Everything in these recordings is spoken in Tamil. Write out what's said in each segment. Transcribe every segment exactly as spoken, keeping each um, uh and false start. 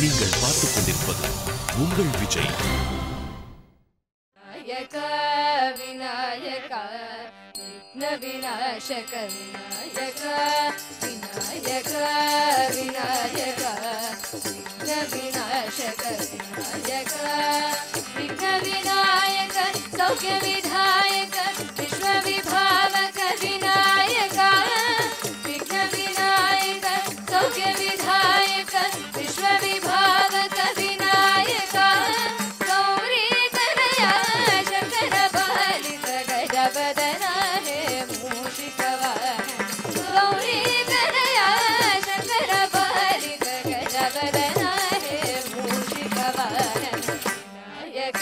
நீங்கள் பார்த்துக் கொண்டிருப்பது உங்கள் விஜய். விநாயக விக்ன விநாசக விநாயக விநாயக விநாயக விக்ன விநாசக விநாயக விக்ன விநாயக சௌಖ್ಯ ವಿಧಾಯಕ ವಿಶ್ವ ವಿಭಾವಕ ವಿನಾಯಕ ವಿಘ್ನ ವಿನಾಯಕ ಸೌಖ್ಯ ವಿಧಾಯಕ ವಿಶ್ವ ವಿಭಾವಕ ವಿನಾಯಕ ಗೌರಿ ತನಯ ಶಂಕರ ಬಾಲಿಕ ಗಜವದನ ಹೇ ಮೂಷಿಕವಾಹನ ಗೌರಿ ತನಯ ಶಂಕರ ಬಾಲಿಕ ಗಜವದನ ಹೇ ಮೂಷಿಕವಾಹನ ವಿನಾಯಕ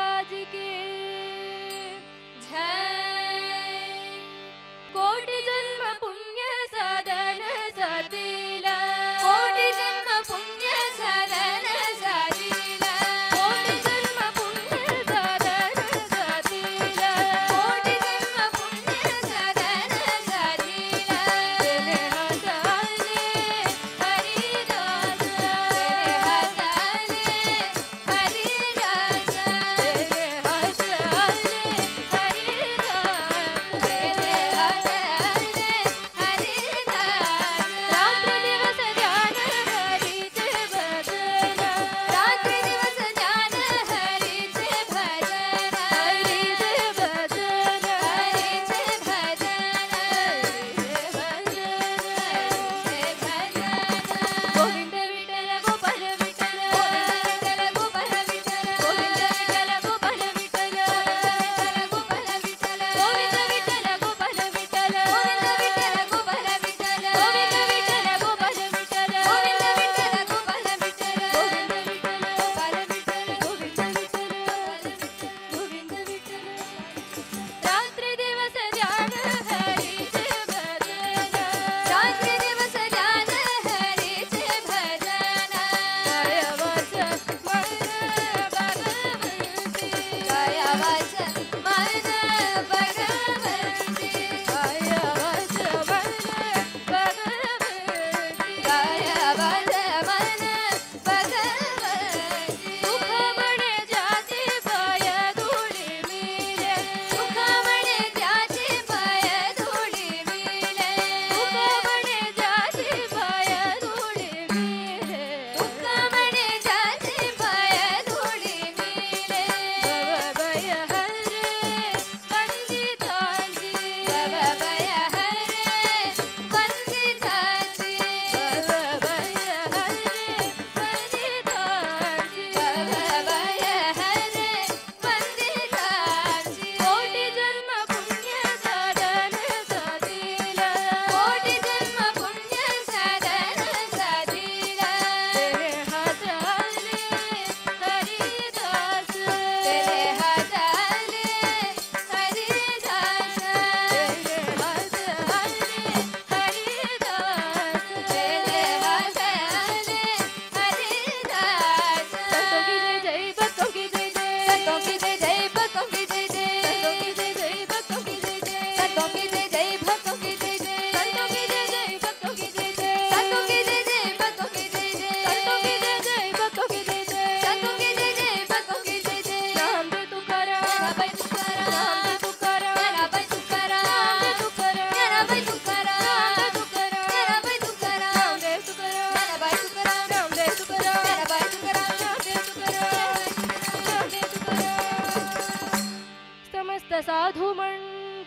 कोटि जन्म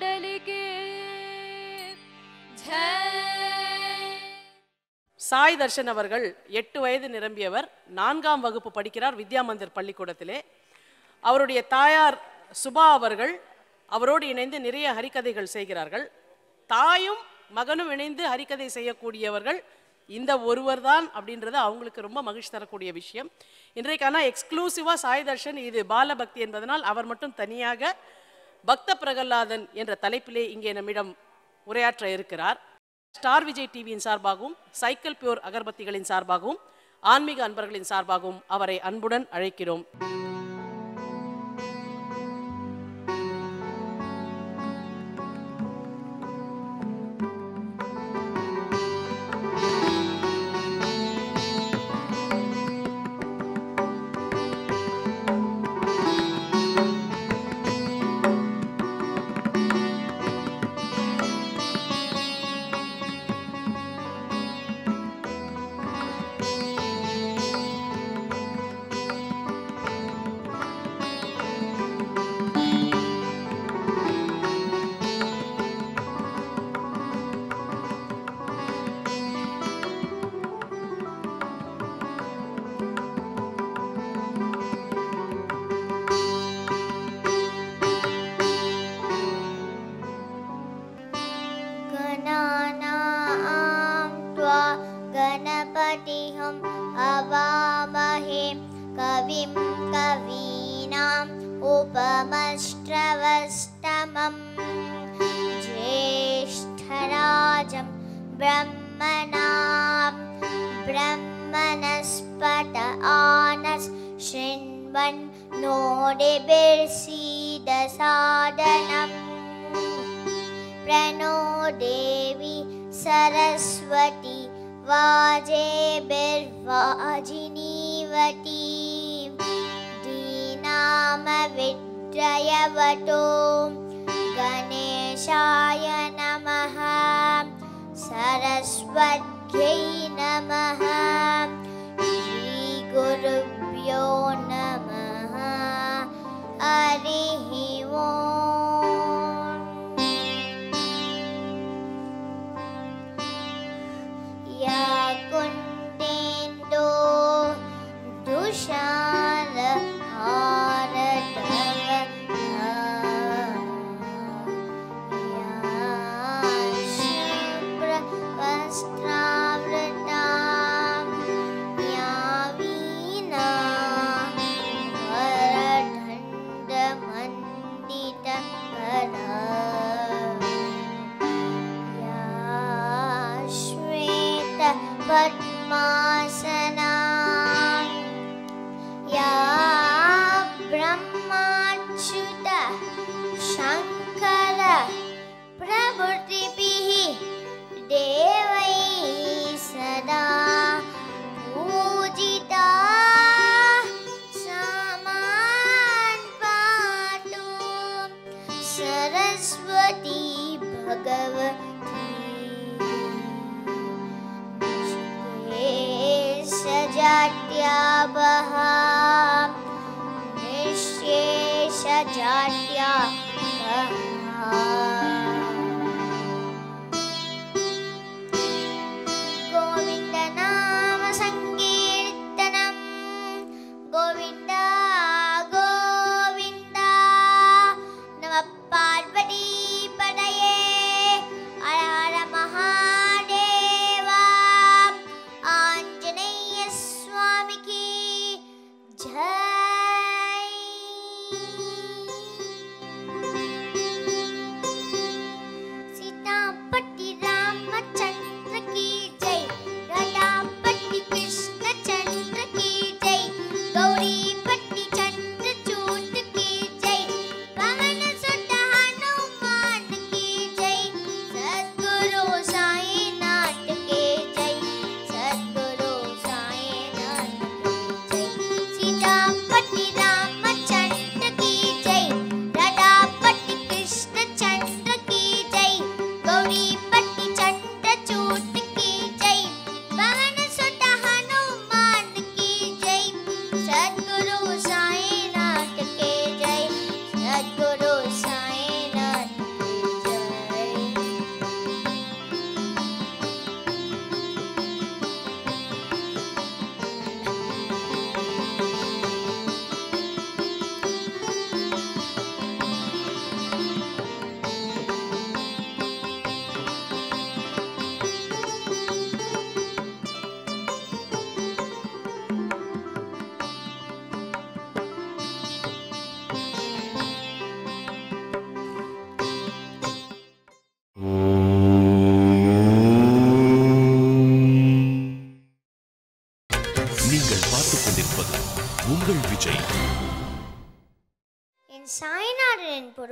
मंडलिके சாய் தர்ஷன் அவர்கள் எட்டு வயது நிரம்பியவர். நான்காம் வகுப்பு படிக்கிறார் வித்யா மந்திர் பள்ளிக்கூடத்திலே. அவருடைய தாயார் சுபா அவர்கள் அவரோடு இணைந்து நிறைய ஹரிக்கதைகள் செய்கிறார்கள். தாயும் மகனும் இணைந்து ஹரிக்கதை செய்யக்கூடியவர்கள் இந்த ஒருவர் தான் அப்படின்றது அவங்களுக்கு ரொம்ப மகிழ்ச்சி தரக்கூடிய விஷயம். இன்றைக்கான எக்ஸ்க்ளூசிவாக சாய் தர்ஷன் இது பாலபக்தி என்பதனால் அவர் மட்டும் தனியாக பக்த பிரகலாதன் என்ற தலைப்பிலே இங்கே நம்மிடம் உரையாற்ற இருக்கிறார். ஸ்டார் விஜய் டிவியின் சார்பாகவும் சைக்கிள் பியூர் அகர்பத்திகளின் சார்பாகவும் ஆன்மீக அன்பர்களின் சார்பாகவும் அவரை அன்புடன் அழைக்கிறோம். उपमश्रवस्तमं ज्येष्ठराजं ब्रह्मणां ब्रह्मणस्पत आनस् शृण्वन् नोदिभिर्सीदसादनम् प्रणो देवी सरस्वती वाजेभिर्वाजिनीवती दीनामविद्रयवतो गणेशाय नमः सरस्वत्यै नमः श्रीगुरुभ्यो नमः हरिः ओम्। या कुन्देन्दो दुशालहारधवला या शुभ्रवस्त्रावृता या वीणा वरदण्डमण्डितकरा या श्वेतपद्मासना या ब्रह्माच्युत शङ्कर प्रभृतिभिः देवैः सदा पूजिता समान् पातु सरस्वती भगवती निःशेषजाड्यापः निःशेषजाड्यापः गोविन्द नाम संकीर्तनं गोविन्द गोविन्द नमः पार्वती पतये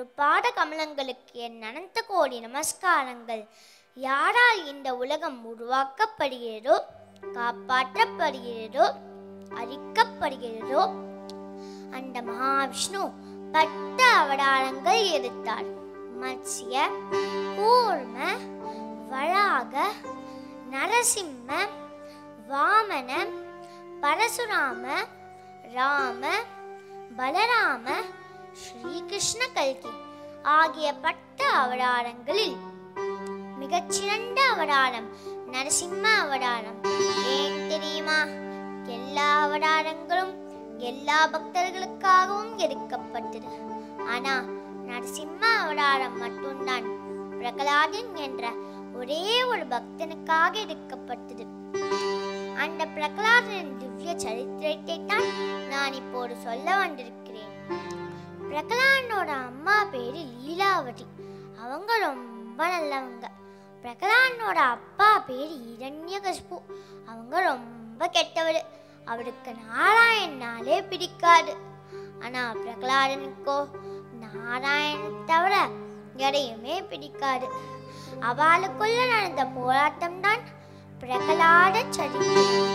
ஒரு பாத கமலங்களுக்கு என் அனந்த கோடி நமஸ்காரங்கள். யாரால் இந்த உலகம் உருவாக்கப்படுகிறதோ, காப்பாற்றப்படுகிறதோ, அழிக்கப்படுகிறதோ அந்த மகாவிஷ்ணு பத்து அவதாரங்கள் எடுத்தார். மத்ஸ்ய, கூர்ம, வராக, நரசிம்ம, வாமன, பரசுராம, ராம, பலராம, ஸ்ரீகிருஷ்ண கல்கி ஆகிய பத்து அவதாரங்களில் மிகச்சிறந்த அவதாரம் நரசிம்ம அவதாரம். ஏன் தெரியுமா? எல்லா அவதாரங்களும் எல்லா பக்தர்களுக்காகவும் எடுக்கப்பட்டது. ஆனா நரசிம்ம அவதாரம் மட்டும்தான் பிரகலாதன் என்ற ஒரே ஒரு பக்தனுக்காக எடுக்கப்பட்டது. அந்த பிரகலாதனின் திவ்ய சரித்திரத்தை தான் நான் இப்போது சொல்ல வந்திருக்கிறேன். பிரகலாதனோட அம்மா பேரு லீலாவதி. அவங்க ரொம்ப நல்லவங்க. பிரகலாதனோட அப்பா பேரு இரண்யகசிபு. அவங்க ரொம்ப கெட்டவர். அவருக்கு நாராயணனாலே பிடிக்காது. ஆனா பிரகலாதனுக்கோ நாராயணனை தவிர எதையுமே பிடிக்காது. அவளுக்குள்ள நடந்த போராட்டம் தான் பிரகலாத சரித்திரம்.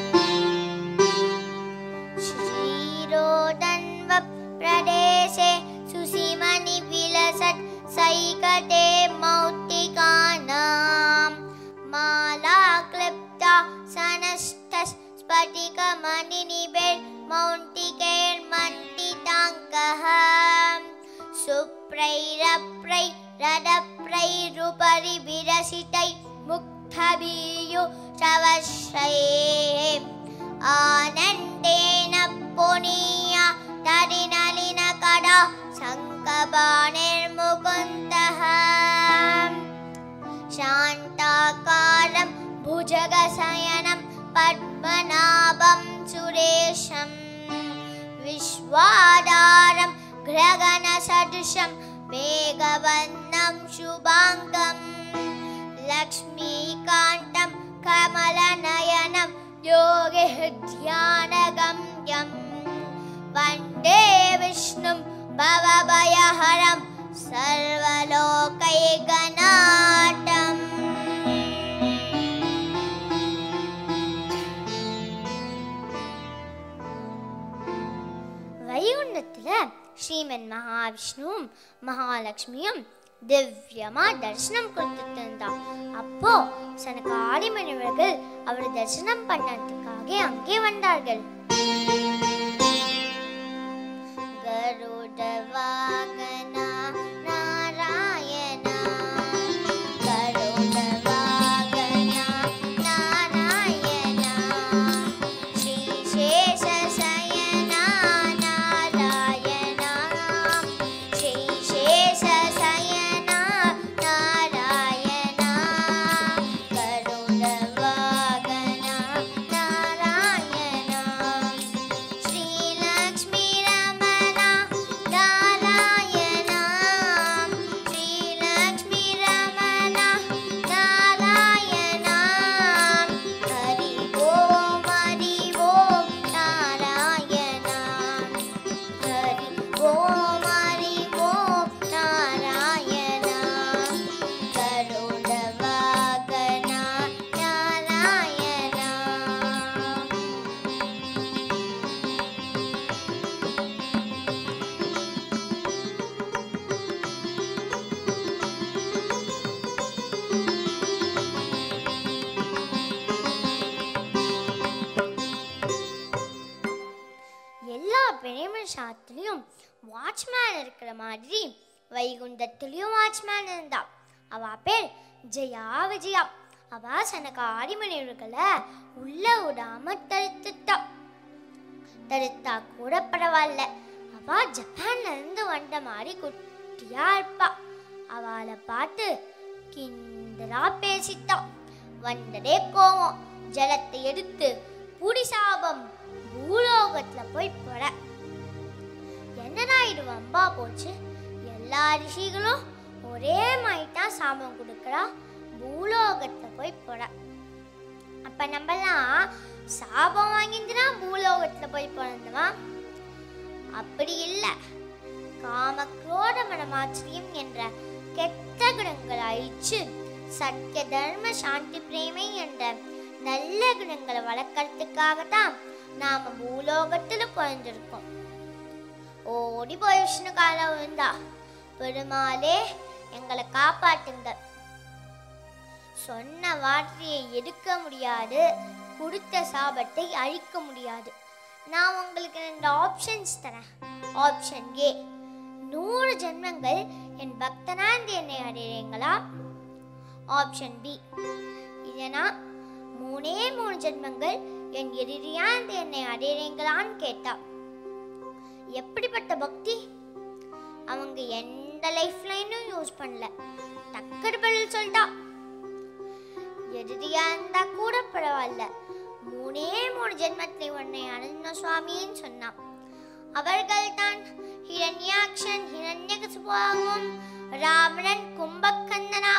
ஸ்ரீரோதன்வ பிரதேசே சுசிமணி விலசத் சைகதே மௌத்திகானாம் மாலா க்ளிப்தா சனஸ்தஸ் ஸ்படிக மணிநிபேர் மௌண்டிகேர் மண்டிதாங்கஹம் சுப்ரைரப்ரை ரதப்ரைருபரி விரசிதை முக்தபீயு சவஸ்ரயே ஆனந்தேன புனியா தரிநலின கடா சங்கபாணிர் முகுந்தஹம் சாந்தாகாரம் புஜகசயனம் பத்மநாபம் சுரேஷம் விஸ்வாதாரம் கிரகண சதுஷம் மேகவர்ணம் சுபாங்கம் லக்ஷ்மீகாந்தம் கமலநயனம் யோகி தியானகம்யம் வந்தே விஷ்ணும் பவபயஹரம் சர்வலோகைகநாதம். வைகுண்டத்துல ஸ்ரீமன் மகாவிஷ்ணுவும் மகாலட்சுமியும் திவ்யமா தரிசனம் கொடுத்துட்டு இருந்தா. அப்போ சனகாதி முனிவர்கள் அவர் தரிசனம் பண்ணதுக்காக அங்கே வந்தார்கள். கருட வாகனா நாராயணா கருட வாகனா நாராயணா ஸ்ரீசேஷ சயனா நாராயணா ஸ்ரீசேஷ சயனா நாராயணா கருட வாகனா நாராயணா ஸ்ரீலக்ஷ்மி ரமணா நாராயணா ஸ்ரீலக்ஷ்மி ரமணா நாராயணா ஹரி ஓம் ஹரி ஓம் நாராயணா ஹரி ஓம் ஹரி ஓம் நாராயணா கருட வாகனா நாராயணா. எல்லா பிரேம சாத்திலையும் வாட்ச்மேன் இருக்கிற மாதிரி வைகுண்டத்திலையும் வாட்ச்மேன் இருந்தா. அவ பேர் ஜெயா விஜயா. அவ சனகாதி முனிவர்களை உள்ள விடாம தடுத்துட்டா. தடுத்தா கூட பரவாயில்ல, அவ ஜப்பான்ல இருந்து வந்த மாதிரி குட்டியா இருப்பா. அவளை பார்த்து கிண்டலா பேசிட்டா. வந்ததே கோவம். ஜலத்தை எடுத்து புடி சாபம் பூலோகத்துல போய் போட. என்னடா இது வம்பா போச்சு, எல்லா ரிஷிகளும் ஒரே மாதிரி தான் சாபம் கொடுக்குறா, பூலோகத்துல போய் போட. அப்ப நம்மலாம் சாபம் வாங்கிட்டுனா பூலோகத்துல போய் பிறந்தமா? அப்படி இல்லை. காம குரோத மனமாச்சரியம் என்ற கெட்ட குணங்களை அழிச்சு சத்திய தர்ம சாந்தி பிரேமை என்ற நல்ல குணங்களை வளர்க்கறதுக்காகத்தான் நாம பூலோகத்துல பிறந்திருக்கோம். ஓடி போய் விஷ்ணு கால விழுந்தா, பெருமாளே எங்களை காப்பாட்டுங்க. சொன்ன வார்த்தையை எடுக்க முடியாது, கொடுத்த சாபத்தை அழிக்க முடியாது. நான் உங்களுக்கு ரெண்டு ஆப்ஷன்ஸ் தரேன். ஆப்ஷன் ஏ, நூறு ஜென்மங்கள் என் பக்தனாந்து என்னை அடைகிறீங்களா? ஆப்ஷன் பி, இல்லைனா மூணே மூணு ஜென்மங்கள் என் எதிரியாந்து என்னை அடைகிறீங்களான்னு கேட்டா எப்படிப்பட்ட பக்தி? அவங்க எந்த லைஃப் லைனும் யூஸ் பண்ணல, டக்குனு பதில் சொல்லிட்டா. எதிரியா இருந்தா கூட பரவாயில்ல, மூணே மூணு ஜென்மத்தை உன்னை அடைஞ்ச சுவாமின்னு சொன்னான். அவர்கள் தான் ஹிரண்யாக்ஷன், ஹிரண்யகசிபுவாகவும் ராவணன் கும்பகர்ணனா